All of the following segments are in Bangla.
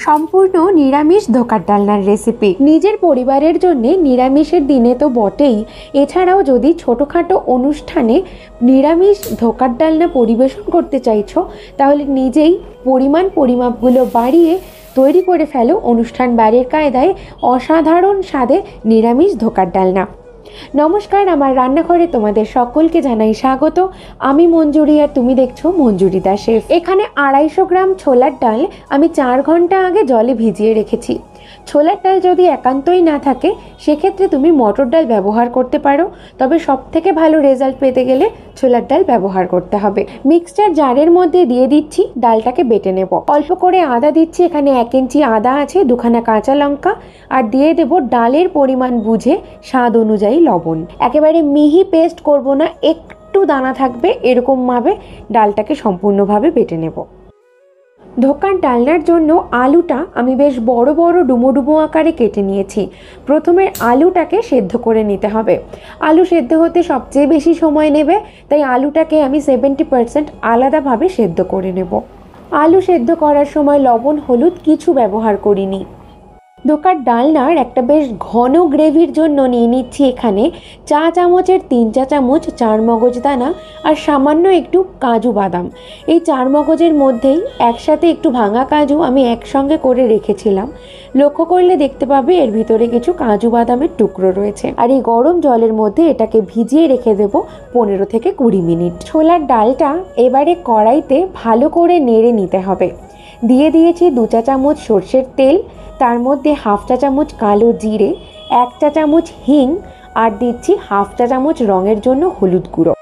সম্পূর্ণ নিরামিষ ধোকার ডালনার রেসিপি। নিজের পরিবারের জন্য নিরামিষের দিনে তো বটেই, এছাড়াও যদি ছোটোখাটো অনুষ্ঠানে নিরামিষ ধোকার ডালনা পরিবেশন করতে চাইছো তাহলে নিজেই পরিমাপগুলো বাড়িয়ে তৈরি করে ফেলো অনুষ্ঠান বাড়ির কায়দায় অসাধারণ স্বাদে নিরামিষ ধোকার ডালনা। নমস্কার, আমার রান্নাঘরে তোমাদের সকলকে জানাই স্বাগত। আমি মঞ্জুরি আর তুমি দেখছো ManjuriTheChef। এখানে 250 গ্রাম ছোলার ডাল আমি 4 ঘন্টা আগে জলে ভিজিয়ে রেখেছি। ছোলার ডাল যদি একান্তই না থাকে সেক্ষেত্রে তুমি মটর ডাল ব্যবহার করতে পারো, তবে সবথেকে ভালো রেজাল্ট পেতে গেলে ছোলার ডাল ব্যবহার করতে হবে। মিক্সচার জারের মধ্যে দিয়ে দিচ্ছি ডালটাকে বেটে নেব। অল্প করে আদা দিচ্ছি, এখানে 1 ইঞ্চি আদা আছে, 2খানা কাঁচা লঙ্কা, আর দিয়ে দেব ডালের পরিমাণ বুঝে স্বাদ অনুযায়ী লবণ। একেবারে মিহি পেস্ট করব না, একটু দানা থাকবে এরকম ভাবে ডালটাকে সম্পূর্ণভাবে বেটে নেব। ধোকার ডালনার জন্য আলুটা আমি বেশ বড় বড় ডুমো ডুমো আকারে কেটে নিয়েছি। প্রথমে আলুটাকে সেদ্ধ করে নিতে হবে। আলু সেদ্ধ হতে সবচেয়ে বেশি সময় নেবে, তাই আলুটাকে আমি 70% আলাদাভাবে সেদ্ধ করে নেব। আলু সেদ্ধ করার সময় লবণ হলুদ কিছু ব্যবহার করিনি। ধোকার ডালনার একটা বেশ ঘন গ্রেভির জন্য নিয়ে নিচ্ছি এখানে 4 চামচের 3 চা চামচ চারমগজ দানা আর সামান্য একটু কাজু বাদাম। এই চারমগজের মধ্যেই একসাথে একটু ভাঙা কাজু আমি একসঙ্গে করে রেখেছিলাম। লক্ষ্য করলে দেখতে পাবে এর ভিতরে কিছু কাজু বাদামের টুকরো রয়েছে। আর এই গরম জলের মধ্যে এটাকে ভিজিয়ে রেখে দেব 15 থেকে 20 মিনিট। ছোলার ডালটা এবারে কড়াইতে ভালো করে নেড়ে নিতে হবে। দিয়ে দিয়েছি 2 চা চামচ সর্ষের তেল, তার মধ্যে 1/2 চা চামচ কালো জিরে, 1 চা চামচ হিং, আর দিচ্ছি 1/2 চা চামচ রঙের জন্য হলুদ গুঁড়ো।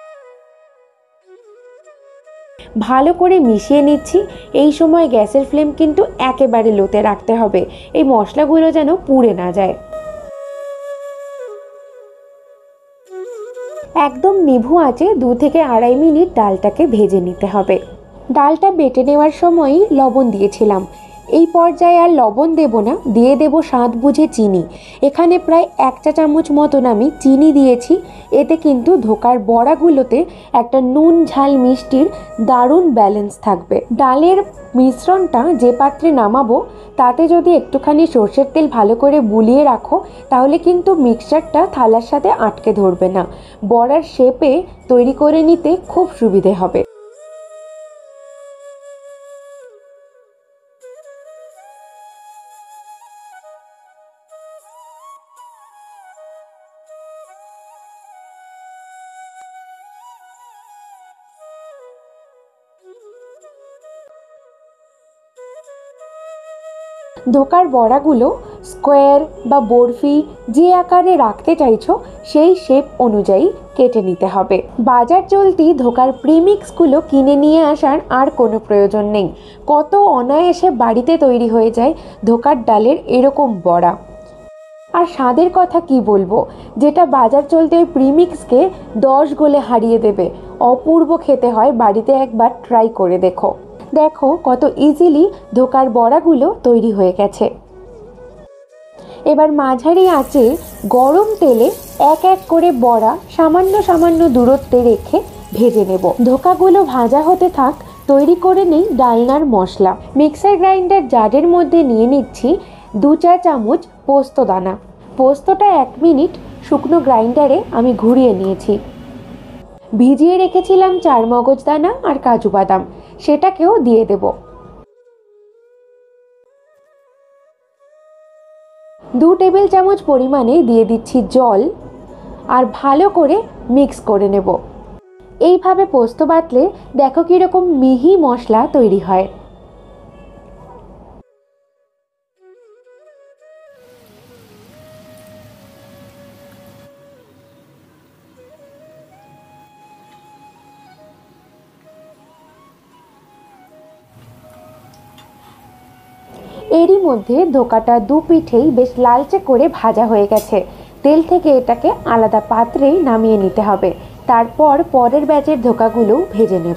ভালো করে মিশিয়ে নিচ্ছি। এই সময় গ্যাসের ফ্লেম কিন্তু একেবারে লোতে রাখতে হবে, এই মশলাগুলো যেন পুড়ে না যায়। একদম নিভু আঁচে 2 থেকে 2.5 মিনিট ডালটাকে ভেজে নিতে হবে। ডালটা বেটে নেওয়ার সময়ই লবণ দিয়েছিলাম, এই পর্যায়ে আর লবণ দেব না, দিয়ে দেব স্বাদ বুঝে চিনি। এখানে প্রায় 1 চা চামচ মতন আমি চিনি দিয়েছি। এতে কিন্তু ধোকার বড়াগুলোতে একটা নুন ঝাল মিষ্টির দারুণ ব্যালেন্স থাকবে। ডালের মিশ্রণটা যে পাত্রে নামাবো তাতে যদি একটুখানি সর্ষের তেল ভালো করে বুলিয়ে রাখো তাহলে কিন্তু মিক্সচারটা থালার সাথে আটকে ধরবে না, বড়ার শেপে তৈরি করে নিতে খুব সুবিধে হবে। ধোকার বড়াগুলো স্কোয়ার বা বরফি যে আকারে রাখতে চাইছো সেই শেপ অনুযায়ী কেটে নিতে হবে। বাজার চলতি ধোকার প্রিমিক্সগুলো কিনে নিয়ে আসার আর কোনো প্রয়োজন নেই। কত অনায়াসে বাড়িতে তৈরি হয়ে যায় ধোকার ডালের এরকম বড়া। আর স্বাদের কথা কি বলবো, যেটা বাজার চলতে ওই প্রিমিক্সকে 10 গোলে হারিয়ে দেবে। অপূর্ব খেতে হয়, বাড়িতে একবার ট্রাই করে দেখো। দেখো কত ইজিলি ধোকার বড়াগুলো তৈরি হয়ে গেছে। এবার মাঝারি আঁচে গরম তেলে এক এক করে বড়া সামান্য সামান্য দূরত্বে রেখে ভেজে নেব। ধোকাগুলো ভাজা হতে থাক, তৈরি করে নেই ডালনার মশলা। মিক্সার গ্রাইন্ডার জারের মধ্যে নিয়ে নিচ্ছি 2 চা চামচ পোস্ত দানা। পোস্তটা 1 মিনিট শুকনো গ্রাইন্ডারে আমি ঘুরিয়ে নিয়েছি। ভিজিয়ে রেখেছিলাম চারমগজ দানা আর কাজু বাদাম, সেটাকেও দিয়ে দেব। 2 টেবিল চামচ পরিমাণে দিয়ে দিচ্ছি জল, আর ভালো করে মিক্স করে নেব। এইভাবে পোস্ত বাটলে দেখো কিরকম মিহি মশলা তৈরি হয়। এরই মধ্যে ধোকাটা 2 পিঠেই বেশ লালচে করে ভাজা হয়ে গেছে। তেল থেকে এটাকে আলাদা পাত্রে নামিয়ে নিতে হবে। তারপর পরের ব্যাচের ধোকাগুলো ভেজে নেব।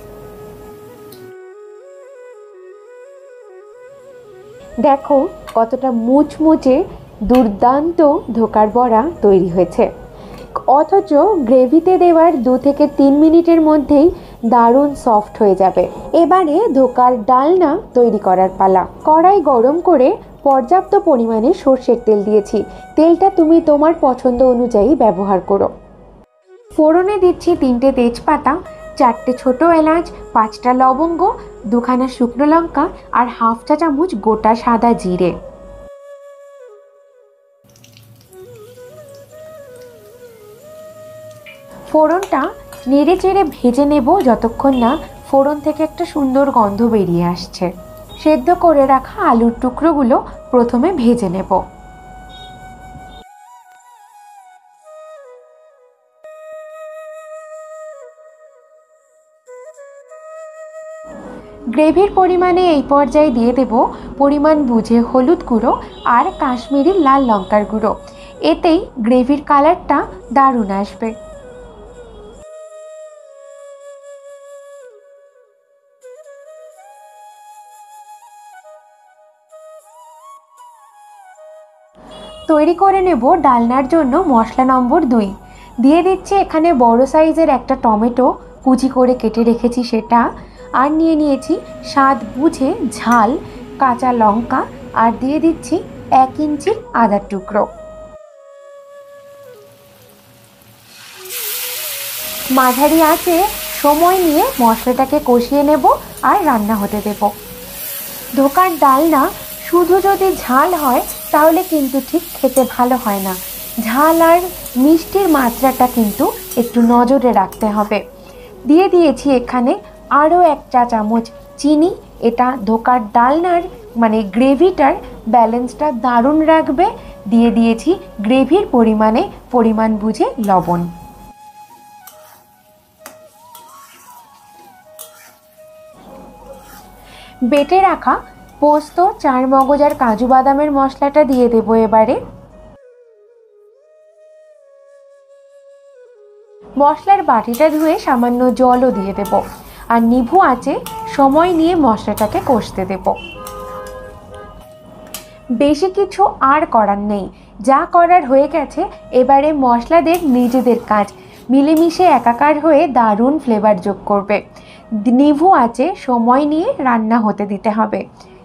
দেখো কতটা মুচমুচে দুর্দান্ত ধোকার বড়া তৈরি হয়েছে। অথচ গ্রেভিতে দেওয়ার 2 থেকে 3 মিনিটের মধ্যেই দারুণ সফট হয়ে যাবে। এবারে ধোকার ডালনা তৈরি করার পালা। কড়াই গরম করে পর্যাপ্ত পরিমাণে সর্ষের তেল দিয়েছি। তেলটা তুমি তোমার পছন্দ অনুযায়ী ব্যবহার করো। ফোড়নে দিচ্ছি 3টে তেজপাতা, 4টে ছোট এলাচ, 5টা লবঙ্গ, 2খানা শুকনো লঙ্কা আর হাফ চা চামচ গোটা সাদা জিরে। ফোড়নটা নেড়ে চেড়ে ভেজে নেব যতক্ষণ না ফোড়ন থেকে একটা সুন্দর গন্ধ বেরিয়ে আসছে। সেদ্ধ করে রাখা আলুর টুকরোগুলো প্রথমে ভেজে নেব। গ্রেভির পরিমাণে এই পর্যায়ে দিয়ে দেব পরিমাণ বুঝে হলুদ গুঁড়ো আর কাশ্মীরি লাল লঙ্কার গুঁড়ো। এতেই গ্রেভির কালারটা দারুণ আসবে। তৈরি করে নেব ডালনার জন্য মশলা নম্বর 2। দিয়ে দিচ্ছি এখানে বড় সাইজের একটা টমেটো কুচি করে কেটে রেখেছি সেটা, আর নিয়ে নিয়েছি স্বাদ বুঝে ঝাল কাঁচা লঙ্কা, আর দিয়ে দিচ্ছি 1 ইঞ্চি আদার টুকরো। মাঝারি আঁচে সময় নিয়ে মশলাটাকে কষিয়ে নেব আর রান্না হতে দেব। ধোকার ডালনা শুধু যদি ঝাল হয় তাহলে কিন্তু ঠিক খেতে ভালো হয় না। ঝাল আর মিষ্টির মাত্রাটা কিন্তু একটু নজরে রাখতে হবে। দিয়ে দিয়েছি এখানে আরও 1 চা চামচ চিনি। এটা ধোকার ডালনার মানে গ্রেভিটার ব্যালেন্সটা দারুণ রাখবে। দিয়ে দিয়েছি গ্রেভির পরিমাণ বুঝে লবণ। বেটে রাখা পোস্ত, 4 মগজ আর কাজু বাদামের মশলাটা দিয়ে দেবো এবারে। মশলার বাটিটা ধুয়ে সামান্য জলও দিয়ে দেব আর নিভু আঁচে সময় নিয়ে মশলাটাকে কষতে দেব। বেশি কিছু আর করার নেই, যা করার হয়ে গেছে। এবারে মশলাদের নিজেদের কাজ মিলেমিশে একাকার হয়ে দারুণ ফ্লেভার যোগ করবে। নিভু আঁচে সময় নিয়ে রান্না হতে দিতে হবে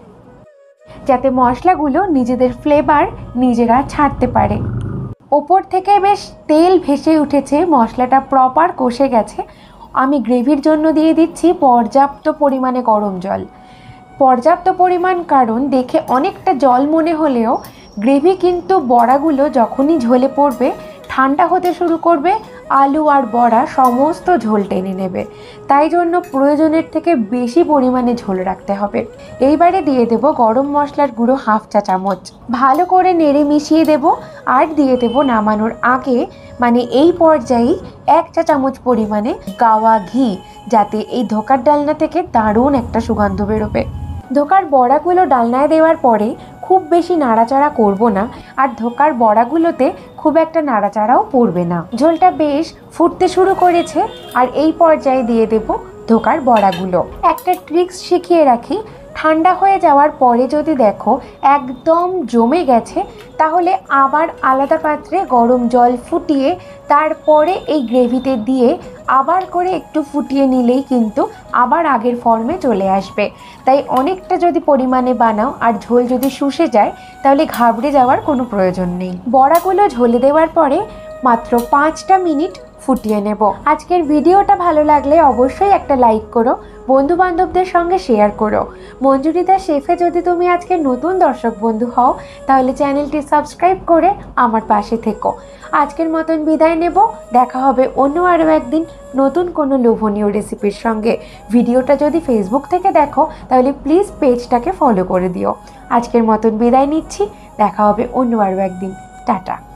যাতে মশলাগুলো নিজেদের ফ্লেভার নিজেরা ছাড়তে পারে। ওপর থেকে বেশ তেল ভেসে উঠেছে, মশলাটা প্রপার কষে গেছে। আমি গ্রেভির জন্য দিয়ে দিচ্ছি পর্যাপ্ত পরিমাণে গরম জল। পর্যাপ্ত পরিমাণ কারণ দেখে অনেকটা জল মনে হলেও গ্রেভি কিন্তু বড়াগুলো যখনই ঝোলে পড়বে ঠান্ডা হতে শুরু করবে, আলু আর বড়া সমস্ত ঝোল টেনে নেবে। তাই জন্য প্রয়োজনের থেকে বেশি পরিমাণে ঝোল রাখতে হবে। এইবারে দিয়ে দেব গরম মশলার গুঁড়ো হাফ চা চামচ। ভালো করে নেড়ে মিশিয়ে দেব আর দিয়ে দেব নামানোর আগে মানে এই পর্যায়েই 1 চা চামচ পরিমাণে গাওয়া ঘি, যাতে এই ধোকার ডালনা থেকে দারুণ একটা সুগন্ধ বেরোবে। ধোকার বড়াগুলো ডালনায় দেওয়ার পরে খুব বেশি নাড়াচাড়া করব না, আর ধোকার বড়াগুলোতে খুব একটা নাড়াচাড়াও পড়বে না। ঝোলটা বেশ ফুটতে শুরু করেছে আর এই পর্যায়ে দিয়ে দেব ধোকার বড়াগুলো। একটা ট্রিক্স শিখিয়ে রাখি, ঠান্ডা হয়ে যাওয়ার পরে যদি দেখো একদম জমে গেছে তাহলে আবার আলাদা পাত্রে গরম জল ফুটিয়ে তারপরে এই গ্রেভিতে দিয়ে আবার করে একটু ফুটিয়ে নিলেই কিন্তু আবার আগের ফর্মে চলে আসবে। তাই অনেকটা যদি পরিমাণে বানাও আর ঝোল যদি শুষে যায় তাহলে ঘাবড়ে যাওয়ার কোনো প্রয়োজন নেই। বড়াগুলো ঝোলে দেওয়ার পরে মাত্র 5টা মিনিট ফুটিয়ে নেব। আজকের ভিডিওটা ভালো লাগলে অবশ্যই একটা লাইক করো, বন্ধু বান্ধবদের সঙ্গে শেয়ার করো। মঞ্জুরি দ্য শেফে যদি তুমি আজকে নতুন দর্শক বন্ধু হও তাহলে চ্যানেলটি সাবস্ক্রাইব করে আমার পাশে থেকো। আজকের মতন বিদায় নেব, দেখা হবে অন্য আরও একদিন নতুন কোনো লোভনীয় রেসিপির সঙ্গে। ভিডিওটা যদি ফেসবুক থেকে দেখো তাহলে প্লিজ পেজটাকে ফলো করে দিও। আজকের মতন বিদায় নিচ্ছি, দেখা হবে অন্য আরও একদিন। টাটা।